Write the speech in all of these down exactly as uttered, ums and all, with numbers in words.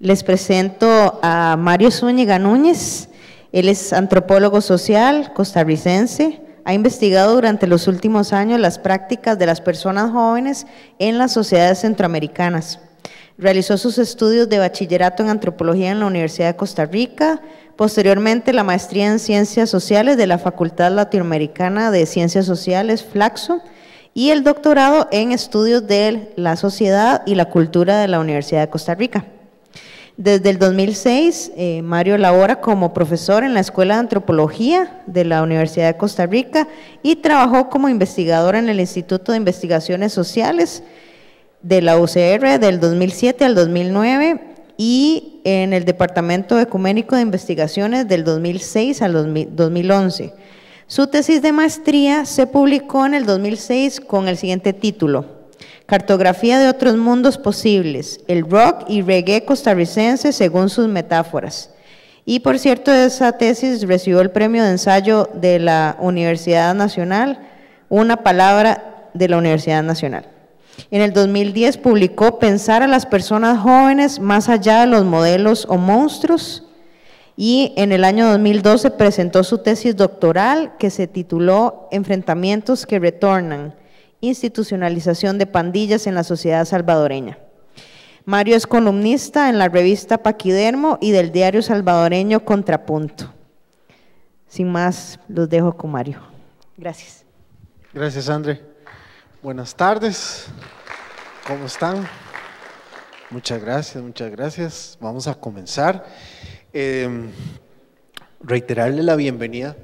Les presento a Mario Zúñiga Núñez. Él es antropólogo social costarricense. Ha investigado durante los últimos años las prácticas de las personas jóvenes en las sociedades centroamericanas. Realizó sus estudios de bachillerato en antropología en la Universidad de Costa Rica, posteriormente la maestría en ciencias sociales de la Facultad Latinoamericana de Ciencias Sociales, Flaxo, y el doctorado en estudios de la sociedad y la cultura de la Universidad de Costa Rica. Desde el dos mil seis, eh, Mario labora como profesor en la Escuela de Antropología de la Universidad de Costa Rica y trabajó como investigador en el Instituto de Investigaciones Sociales de la U C R del dos mil siete al dos mil nueve y en el Departamento Ecuménico de Investigaciones del dos mil seis al dos mil once. Su tesis de maestría se publicó en el dos mil seis con el siguiente título: Cartografía de otros mundos posibles, el rock y reggae costarricense según sus metáforas. Y por cierto, esa tesis recibió el premio de ensayo de la Universidad Nacional, una palabra de la Universidad Nacional. En el dos mil diez publicó Pensar a las personas jóvenes más allá de los modelos o monstruos, y en el año dos mil doce presentó su tesis doctoral que se tituló Enfrentamientos que retornan, institucionalización de pandillas en la sociedad salvadoreña. Mario es columnista en la revista Paquidermo y del diario salvadoreño Contrapunto. Sin más, los dejo con Mario. Gracias. Gracias, André. Buenas tardes. ¿Cómo están? Muchas gracias, muchas gracias. Vamos a comenzar. Eh, reiterarle la bienvenida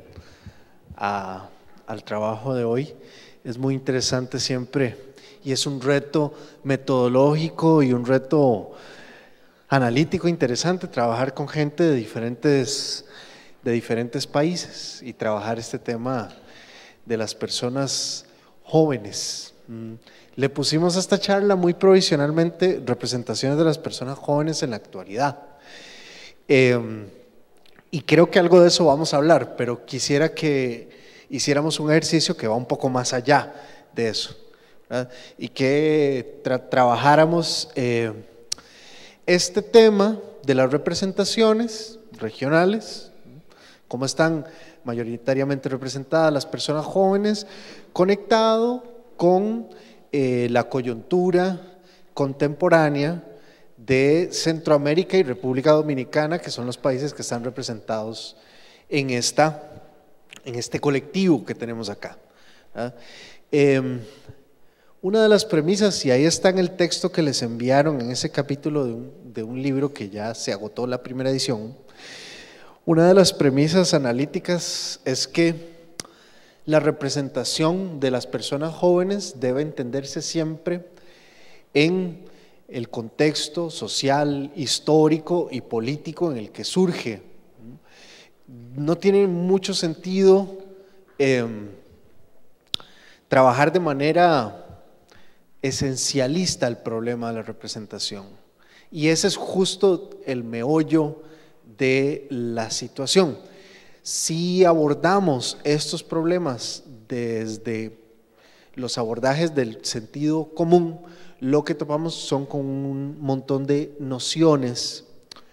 a, al trabajo de hoy. Es muy interesante siempre y es un reto metodológico y un reto analítico interesante trabajar con gente de diferentes, de diferentes países y trabajar este tema de las personas jóvenes. Le pusimos a esta charla muy provisionalmente representaciones de las personas jóvenes en la actualidad. Eh, y creo que algo de eso vamos a hablar, pero quisiera que hiciéramos un ejercicio que va un poco más allá de eso, ¿verdad? Y que tra trabajáramos eh, este tema de las representaciones regionales, cómo están mayoritariamente representadas las personas jóvenes, conectado con eh, la coyuntura contemporánea de Centroamérica y República Dominicana, que son los países que están representados en esta en este colectivo que tenemos acá. ¿Ah? Eh, una de las premisas, y ahí está en el texto que les enviaron en ese capítulo de un, de un libro que ya se agotó la primera edición, una de las premisas analíticas es que la representación de las personas jóvenes debe entenderse siempre en el contexto social, histórico y político en el que surge. No tiene mucho sentido eh, trabajar de manera esencialista el problema de la representación, y ese es justo el meollo de la situación. Si abordamos estos problemas desde los abordajes del sentido común, lo que topamos son con un montón de nociones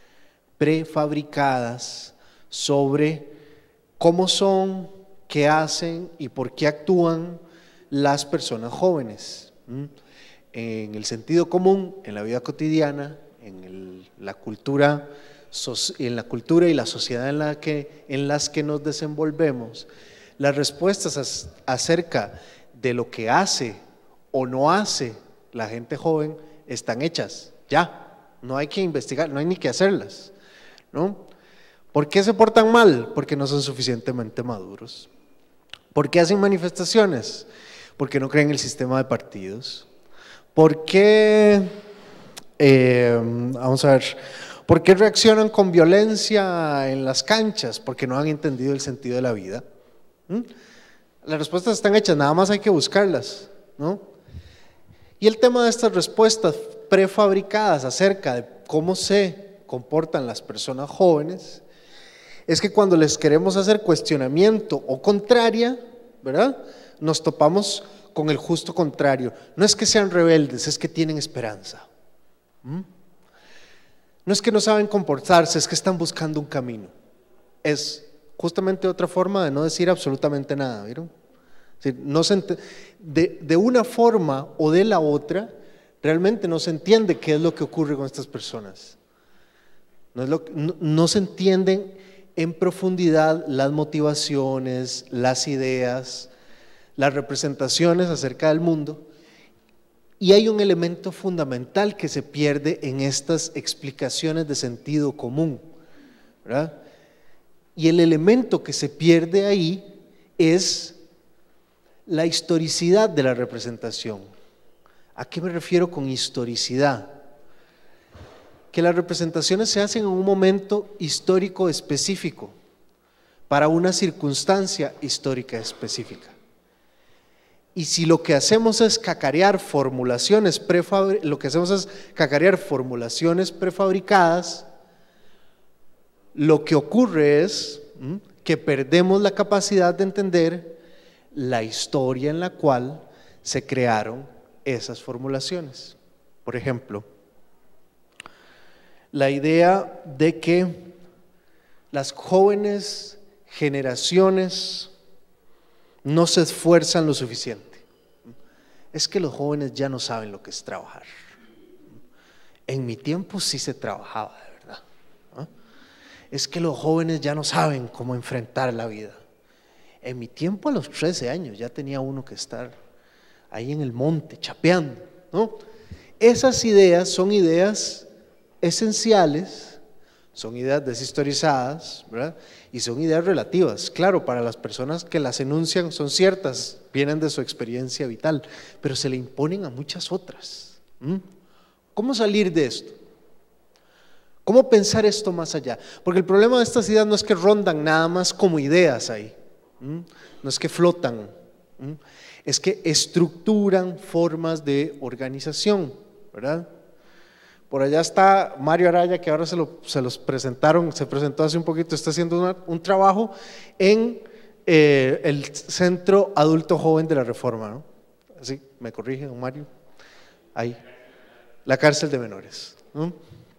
prefabricadas sobre cómo son, qué hacen y por qué actúan las personas jóvenes en el sentido común, en la vida cotidiana, en el, la cultura, en la cultura y la sociedad en, la que, en las que nos desenvolvemos. Las respuestas acerca de lo que hace o no hace la gente joven están hechas, ya, no hay que investigar, no hay ni que hacerlas, ¿no? ¿Por qué se portan mal? Porque no son suficientemente maduros. ¿Por qué hacen manifestaciones? Porque no creen en el sistema de partidos. ¿Por qué, eh, vamos a ver, por qué reaccionan con violencia en las canchas? Porque no han entendido el sentido de la vida. ¿Mm? Las respuestas están hechas, nada más hay que buscarlas, ¿no? Y el tema de estas respuestas prefabricadas acerca de cómo se comportan las personas jóvenes es que cuando les queremos hacer cuestionamiento o contraria, ¿verdad?, nos topamos con el justo contrario. No es que sean rebeldes, es que tienen esperanza. ¿Mm? No es que no saben comportarse, es que están buscando un camino. Es justamente otra forma de no decir absolutamente nada, ¿vieron? Es decir, no se de, de una forma o de la otra, realmente no se entiende qué es lo que ocurre con estas personas. No, es lo, no, no se entienden en profundidad las motivaciones, las ideas, las representaciones acerca del mundo. Y hay un elemento fundamental que se pierde en estas explicaciones de sentido común, ¿verdad? Y el elemento que se pierde ahí es la historicidad de la representación. ¿A qué me refiero con historicidad? Que las representaciones se hacen en un momento histórico específico, para una circunstancia histórica específica. Y si lo que hacemos es cacarear formulaciones prefabri- lo que hacemos es cacarear formulaciones prefabricadas, lo que ocurre es ¿m? que perdemos la capacidad de entender la historia en la cual se crearon esas formulaciones. Por ejemplo, la idea de que las jóvenes generaciones no se esfuerzan lo suficiente. Es que los jóvenes ya no saben lo que es trabajar. En mi tiempo sí se trabajaba, de verdad. ¿No? Es que los jóvenes ya no saben cómo enfrentar la vida. En mi tiempo, a los trece años, ya tenía uno que estar ahí en el monte, chapeando, ¿no? Esas ideas son ideas esenciales, son ideas deshistorizadas, ¿verdad? Y son ideas relativas. Claro, para las personas que las enuncian son ciertas, vienen de su experiencia vital, pero se le imponen a muchas otras. ¿Mm? ¿Cómo salir de esto? ¿Cómo pensar esto más allá? Porque el problema de estas ideas no es que rondan nada más como ideas ahí, ¿Mm? no es que flotan, ¿Mm? es que estructuran formas de organización, ¿verdad? Por allá está Mario Araya, que ahora se, lo, se los presentaron, se presentó hace un poquito, está haciendo una, un trabajo en eh, el Centro Adulto Joven de la Reforma, ¿no? Así, me corrige, don Mario, ahí, la cárcel de menores, ¿no?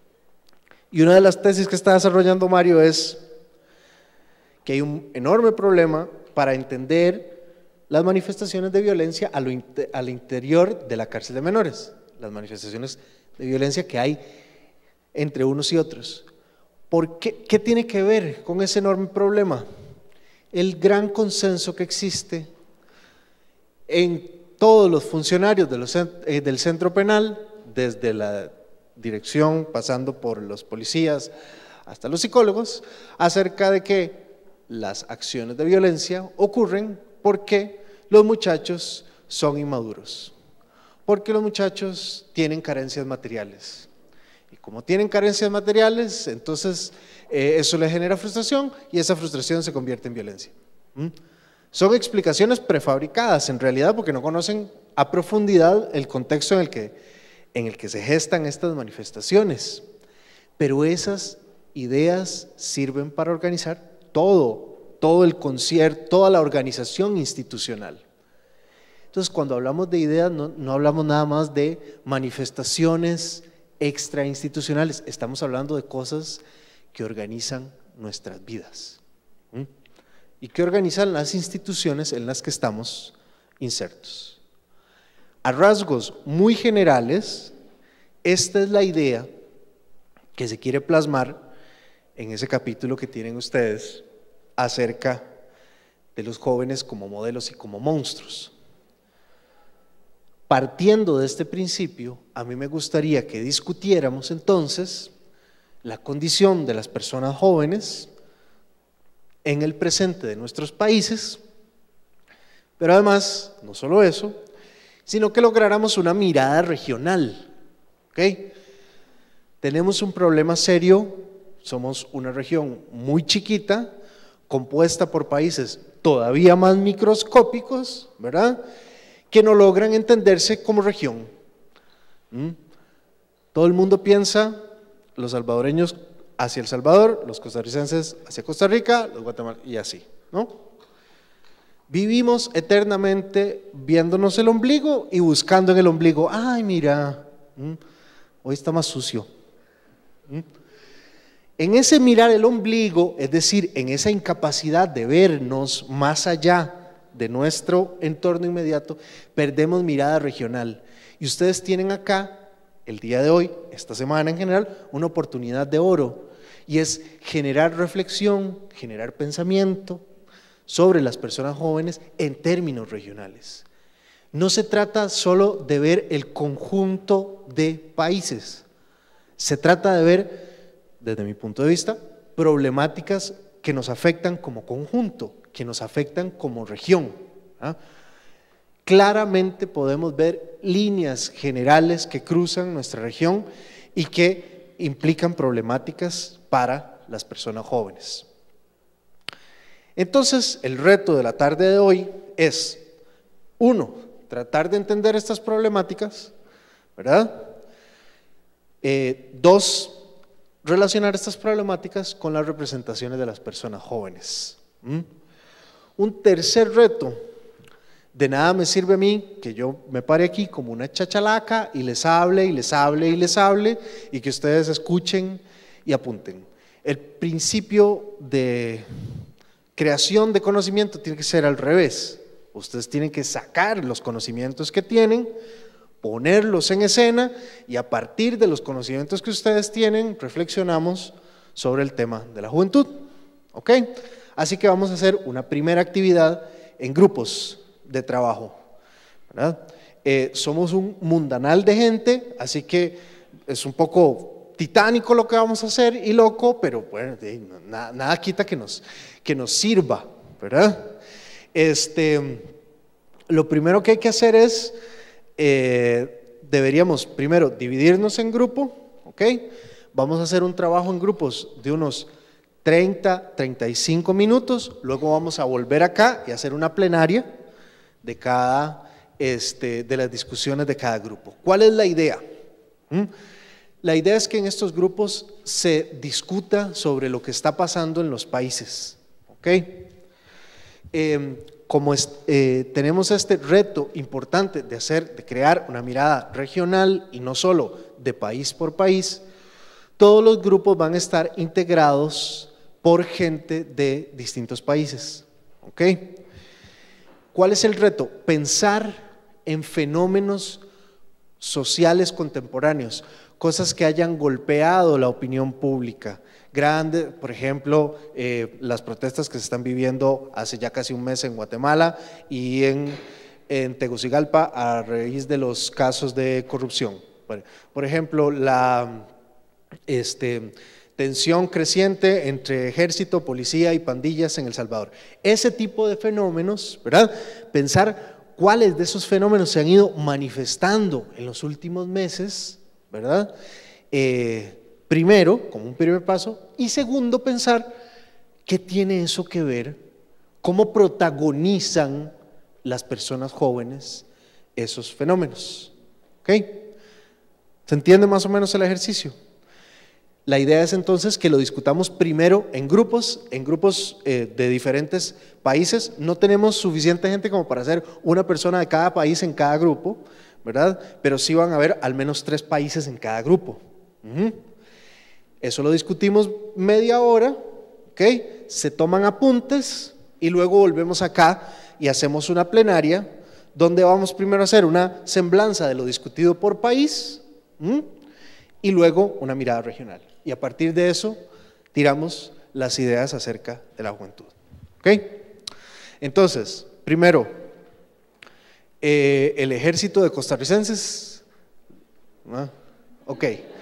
Y una de las tesis que está desarrollando Mario es que hay un enorme problema para entender las manifestaciones de violencia a lo, al interior de la cárcel de menores, las manifestaciones de violencia que hay entre unos y otros. ¿Por qué? ¿Qué tiene que ver con ese enorme problema? El gran consenso que existe en todos los funcionarios de los, eh, del centro penal, desde la dirección, pasando por los policías hasta los psicólogos, acerca de que las acciones de violencia ocurren porque los muchachos son inmaduros, porque los muchachos tienen carencias materiales. Y como tienen carencias materiales, entonces eh, eso les genera frustración y esa frustración se convierte en violencia. ¿Mm? Son explicaciones prefabricadas en realidad porque no conocen a profundidad el contexto en el que, en el que se gestan estas manifestaciones. Pero esas ideas sirven para organizar todo, todo el concierto, toda la organización institucional. Entonces, cuando hablamos de ideas, no, no hablamos nada más de manifestaciones extrainstitucionales, estamos hablando de cosas que organizan nuestras vidas. ¿Mm? Y que organizan las instituciones en las que estamos insertos. A rasgos muy generales, esta es la idea que se quiere plasmar en ese capítulo que tienen ustedes acerca de los jóvenes como modelos y como monstruos. Partiendo de este principio, a mí me gustaría que discutiéramos entonces la condición de las personas jóvenes en el presente de nuestros países, pero además, no solo eso, sino que lográramos una mirada regional. ¿Okay? Tenemos un problema serio, somos una región muy chiquita, compuesta por países todavía más microscópicos, ¿verdad?, que no logran entenderse como región. ¿Mm? Todo el mundo piensa, los salvadoreños hacia El Salvador, los costarricenses hacia Costa Rica, los guatemaltecos y así, ¿no? Vivimos eternamente viéndonos el ombligo y buscando en el ombligo, ay mira, ¿Mm? hoy está más sucio. ¿Mm? En ese mirar el ombligo, es decir, en esa incapacidad de vernos más allá de nuestro entorno inmediato, perdemos mirada regional. Y ustedes tienen acá, el día de hoy, esta semana en general, una oportunidad de oro, y es generar reflexión, generar pensamiento sobre las personas jóvenes en términos regionales. No se trata solo de ver el conjunto de países, se trata de ver, desde mi punto de vista, problemáticas que nos afectan como conjunto, que nos afectan como región. ¿Ah? Claramente podemos ver líneas generales que cruzan nuestra región y que implican problemáticas para las personas jóvenes. Entonces, el reto de la tarde de hoy es, uno, tratar de entender estas problemáticas, ¿verdad? Eh, dos, relacionar estas problemáticas con las representaciones de las personas jóvenes. ¿Mm? Un tercer reto, de nada me sirve a mí que yo me pare aquí como una chachalaca y les hable y les hable y les hable y que ustedes escuchen y apunten. El principio de creación de conocimiento tiene que ser al revés. Ustedes tienen que sacar los conocimientos que tienen, ponerlos en escena y a partir de los conocimientos que ustedes tienen, reflexionamos sobre el tema de la juventud. ¿Ok? Así que vamos a hacer una primera actividad en grupos de trabajo, ¿verdad? Eh, somos un mundanal de gente, así que es un poco titánico lo que vamos a hacer y loco, pero bueno, nada, nada quita que nos, que nos sirva, ¿verdad? Este, lo primero que hay que hacer es, eh, deberíamos primero dividirnos en grupo, ¿ok? Vamos a hacer un trabajo en grupos de unos treinta, treinta y cinco minutos, luego vamos a volver acá y hacer una plenaria de cada, este, de las discusiones de cada grupo. ¿Cuál es la idea? ¿Mm? La idea es que en estos grupos se discuta sobre lo que está pasando en los países, ¿ok? Eh, como es, eh, tenemos este reto importante de hacer, de crear una mirada regional y no solo de país por país, todos los grupos van a estar integrados por gente de distintos países, ¿ok? ¿Cuál es el reto? Pensar en fenómenos sociales contemporáneos, cosas que hayan golpeado la opinión pública. Grande, por ejemplo, eh, las protestas que se están viviendo hace ya casi un mes en Guatemala y en, en Tegucigalpa a raíz de los casos de corrupción. Bueno, por ejemplo, la este, tensión creciente entre ejército, policía y pandillas en El Salvador. Ese tipo de fenómenos, ¿verdad? Pensar cuáles de esos fenómenos se han ido manifestando en los últimos meses, ¿verdad? Eh, primero, como un primer paso, y segundo, pensar qué tiene eso que ver, cómo protagonizan las personas jóvenes esos fenómenos. ¿Ok? ¿Se entiende más o menos el ejercicio? La idea es entonces que lo discutamos primero en grupos, en grupos eh, de diferentes países. No tenemos suficiente gente como para hacer una persona de cada país en cada grupo, ¿verdad? Pero sí van a haber al menos tres países en cada grupo. Uh-huh. Eso lo discutimos media hora, ¿ok? Se toman apuntes y luego volvemos acá y hacemos una plenaria donde vamos primero a hacer una semblanza de lo discutido por país, ¿m? Y luego una mirada regional. Y a partir de eso tiramos las ideas acerca de la juventud. ¿Ok? Entonces, primero, eh, el ejército de costarricenses. ¿Ah? Ok.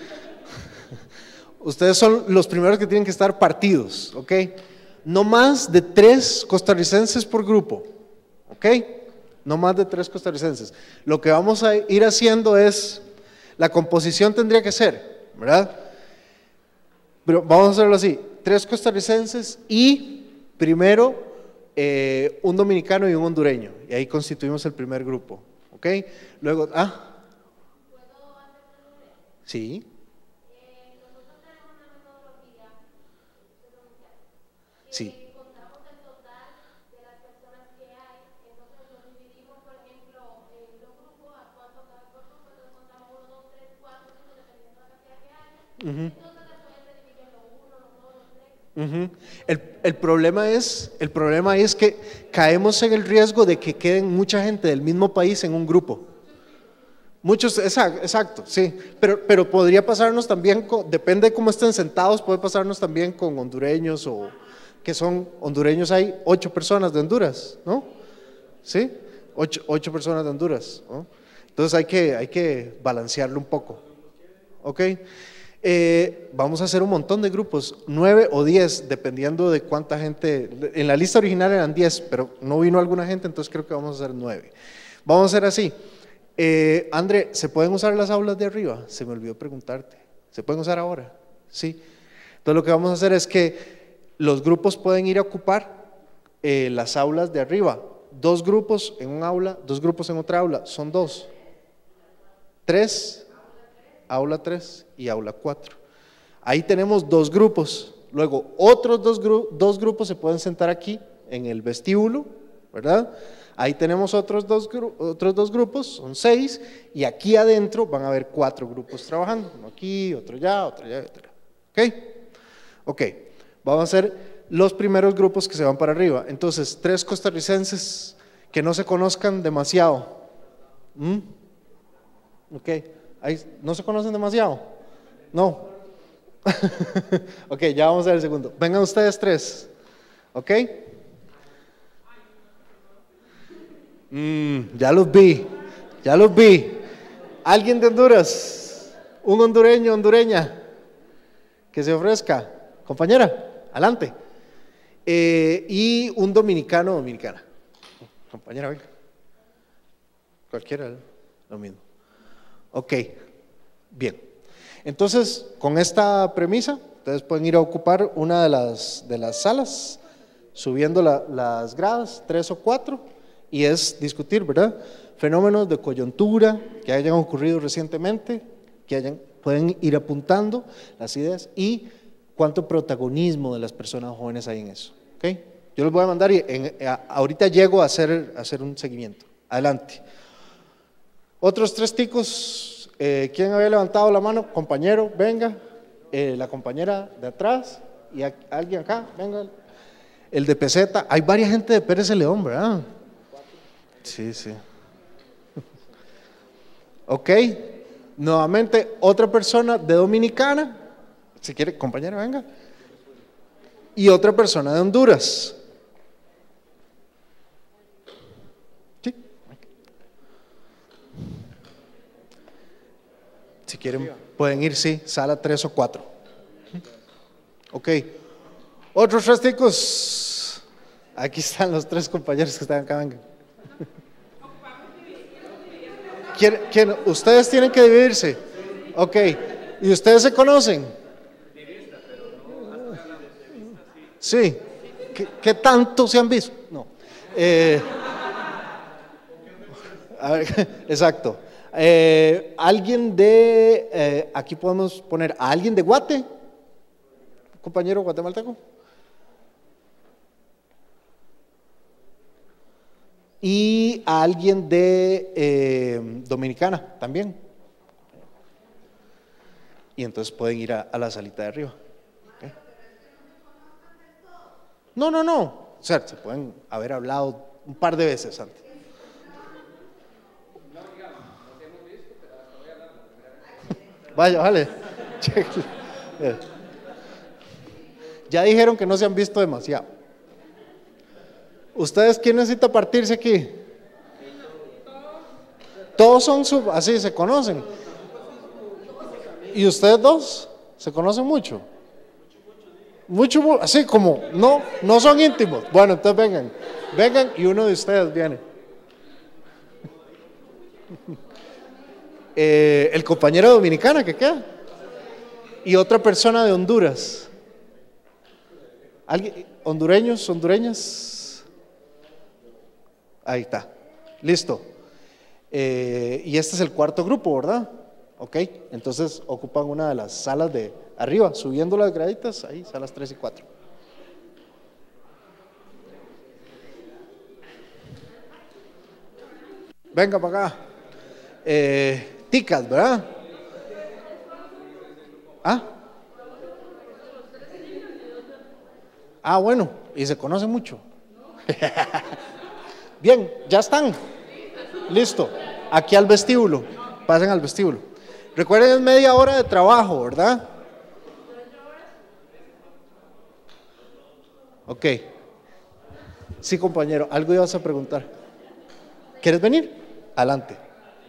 Ustedes son los primeros que tienen que estar partidos. ¿Ok? No más de tres costarricenses por grupo. ¿Ok? No más de tres costarricenses. Lo que vamos a ir haciendo es, la composición tendría que ser, ¿verdad? Pero vamos a hacerlo así, tres costarricenses y primero eh, un dominicano y un hondureño, y ahí constituimos el primer grupo, ¿ok? Luego, ah, ¿puedo hacer una? Sí. Eh, nosotros tenemos una metodología, sí. Eh, contamos el total de las personas que hay, entonces nos dividimos, por ejemplo, en los grupos, a cuánto cada grupo, nosotros contamos uno, dos, tres, cuatro, cinco, dependiendo de la cantidad que haya. Uh-huh. Entonces, Uh-huh. el, el, problema es, el problema es que caemos en el riesgo de que queden mucha gente del mismo país en un grupo. Muchos, exacto, exacto sí, pero, pero podría pasarnos también, con, depende de cómo estén sentados, puede pasarnos también con hondureños o que son hondureños, hay ocho personas de Honduras, ¿no? ¿Sí? Ocho, ocho personas de Honduras, ¿no? Entonces hay que, hay que balancearlo un poco, ¿ok? Eh, vamos a hacer un montón de grupos, nueve o diez, dependiendo de cuánta gente, en la lista original eran diez, pero no vino alguna gente, entonces creo que vamos a hacer nueve. Vamos a hacer así. Eh, André, ¿se pueden usar las aulas de arriba? Se me olvidó preguntarte. ¿Se pueden usar ahora? Sí. Entonces lo que vamos a hacer es que los grupos pueden ir a ocupar eh, las aulas de arriba. Dos grupos en un aula, dos grupos en otra aula, son dos. Tres, aula tres y aula cuatro. Ahí tenemos dos grupos. Luego otros dos, gru dos grupos se pueden sentar aquí en el vestíbulo, ¿verdad? Ahí tenemos otros dos, otros dos grupos, son seis, y aquí adentro van a haber cuatro grupos trabajando, uno aquí, otro allá, otro allá, otro allá. ¿Ok? Ok, vamos a hacer los primeros grupos que se van para arriba. Entonces, tres costarricenses que no se conozcan demasiado. ¿Mm? Ok, ahí, ¿no se conocen demasiado? No. Ok, ya vamos a ver el segundo. Vengan ustedes tres. ¿Ok? Mm, ya los vi, ya los vi. ¿Alguien de Honduras? ¿Un hondureño, hondureña? Que se ofrezca. Compañera, adelante. Eh, y un dominicano, dominicana. Compañera, venga. Cualquiera, lo mismo. Ok, bien. Entonces, con esta premisa, ustedes pueden ir a ocupar una de las, de las salas, subiendo la, las gradas, tres o cuatro, y es discutir, ¿verdad? Fenómenos de coyuntura que hayan ocurrido recientemente, que hayan, pueden ir apuntando las ideas y cuánto protagonismo de las personas jóvenes hay en eso. ¿Okay? Yo les voy a mandar y en, a, ahorita llego a hacer, a hacer un seguimiento. Adelante. Otros tres ticos, eh, ¿quién había levantado la mano? Compañero, venga. Eh, la compañera de atrás y a, alguien acá, venga. El de Peseta, hay varias gente de Pérez de León, ¿verdad? Sí, sí. Ok, nuevamente otra persona de Dominicana, si quiere, compañera, venga. Y otra persona de Honduras. Sí. Si quieren, pueden ir, sí, sala tres o cuatro. Ok. Otros tres ticos. Aquí están los tres compañeros que están acá, vengan. ¿Quién, quién? Ustedes tienen que dividirse. Ok. ¿Y ustedes se conocen? Sí. ¿Qué, qué tanto se han visto? No. Eh, a ver, exacto. Eh, ¿Alguien de, eh, aquí podemos poner a alguien de Guate? Compañero guatemalteco. Y a alguien de eh, Dominicana también. Y entonces pueden ir a, a la salita de arriba. ¿Okay? No, no, no. O sea, se pueden haber hablado un par de veces antes. Vaya, vale. Ya dijeron que no se han visto demasiado. ¿Ustedes quién necesita partirse aquí? Todos son sub, así se conocen. ¿Y ustedes dos? ¿Se conocen mucho? Mucho, así como, no, no son íntimos. Bueno, entonces vengan, vengan y uno de ustedes viene. Eh, el compañero dominicana que queda. Y otra persona de Honduras. ¿Alguien? ¿Hondureños, hondureñas? Ahí está, listo. Eh, y este es el cuarto grupo, ¿verdad? Ok, entonces ocupan una de las salas de arriba, subiendo las graditas, ahí, salas tres y cuatro. Venga para acá. Eh, ticas, ¿verdad? ¿Ah? Ah, bueno, y se conocen mucho. Bien, ya están. Listo. Aquí al vestíbulo. Pasen al vestíbulo. Recuerden, es media hora de trabajo, ¿verdad? Ok. Sí, compañero, algo ibas a preguntar. ¿Quieres venir? Adelante.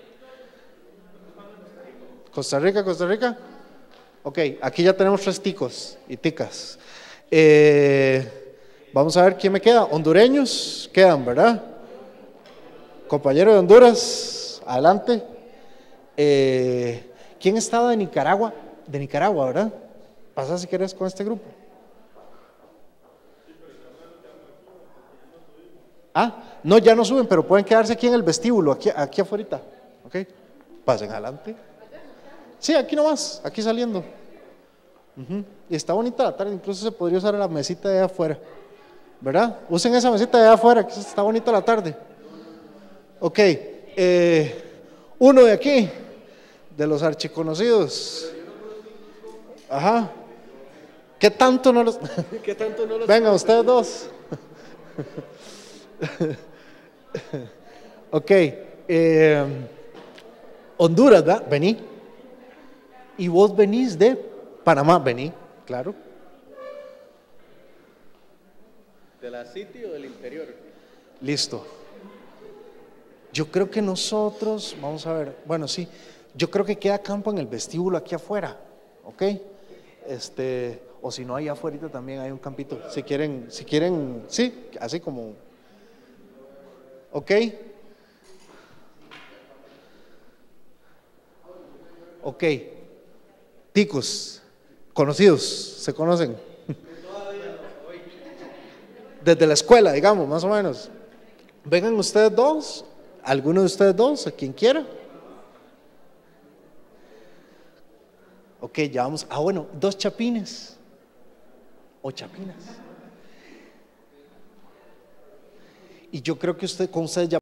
Costa Rica, Costa Rica. Ok, aquí ya tenemos tres ticos y ticas. Eh, vamos a ver quién me queda. Hondureños quedan, ¿verdad? Compañero de Honduras, adelante. Eh, ¿Quién estaba de Nicaragua? De Nicaragua, ¿verdad? Pasa si quieres con este grupo. Ah, no, ya no suben, pero pueden quedarse aquí en el vestíbulo, aquí, aquí afuera. Ok, pasen adelante. Sí, aquí nomás, aquí saliendo. Uh-huh. Y está bonita la tarde, incluso se podría usar la mesita de allá afuera, ¿verdad? Usen esa mesita de allá afuera, que está bonita la tarde. Ok, eh, uno de aquí, de los archiconocidos. Ajá. ¿Qué tanto no los? ¿Qué tanto no los? Venga, ustedes dos. Ok, eh, Honduras, ¿verdad? Vení. Y vos venís de Panamá, vení, claro. ¿De la City o del interior? Listo. Yo creo que nosotros, vamos a ver, bueno, sí, yo creo que queda campo en el vestíbulo aquí afuera, ¿ok? Este, o si no, ahí afuera también hay un campito, si quieren, si quieren, sí, así como, ¿ok? Ok, ticos, conocidos, ¿se conocen? Desde la escuela, digamos, más o menos. Vengan ustedes dos, alguno de ustedes dos, a quien quiera. Ok, ya vamos. Ah, bueno, dos chapines o chapinas. Y yo creo que usted, con ustedes ya